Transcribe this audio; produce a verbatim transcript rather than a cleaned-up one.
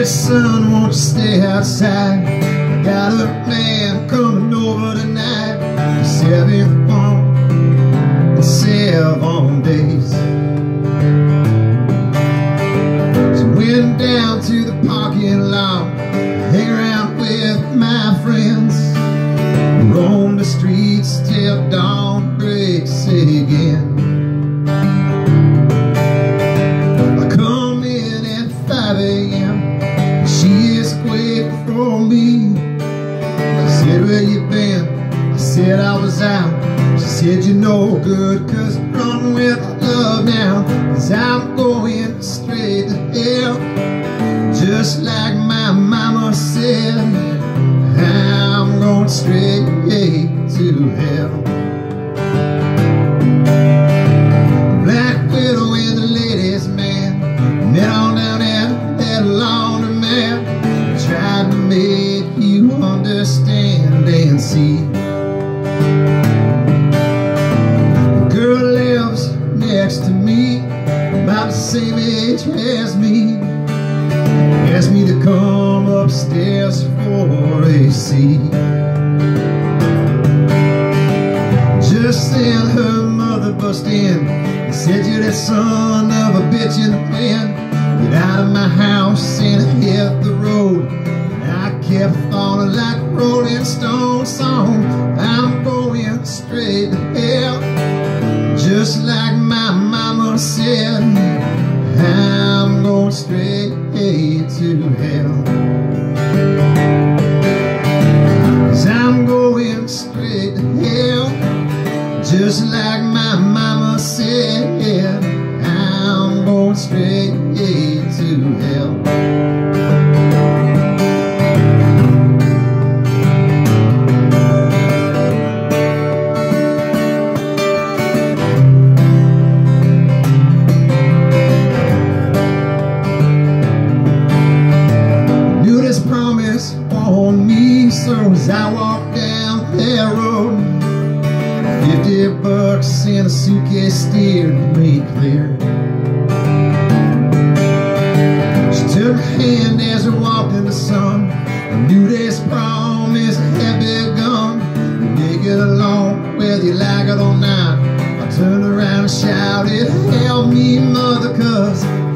son, won't you stay outside? I got a man coming over tonight for seventh one and seven days. So went down to the parking lot, hang around with my friends, roam the streets till dawn breaks again. I come in at five A M She is waiting for me. I said, where you been? I said, I was out. She said, you're no good, cause I'm running with love now, cause I'm going straight to hell. Just like my mama said, I'm going straight to hell. Black widow and the ladies' man met on down at that laundromat, tried to make you understand and see. The girl lives next to me, about the same age as me, asked me to come upstairs for a seat. Just then her mother bust in and said, you're that son of a bitch in the wind. Get out of my house and hit the road. And I kept falling like a Rolling Stone song. I'm going straight to hell, just like my mama said, I'm going straight to hell. Cause I'm going straight to hell, just like my mama said, I'm going straight to hell. Knew this promise on me, so as I walked down that road, fifty bucks in a suitcase steered me clear. She took her hand as we walked in the sun. I knew this promise had begun. You get along whether you like it or not. I turned around and shouted, help me, mother, cause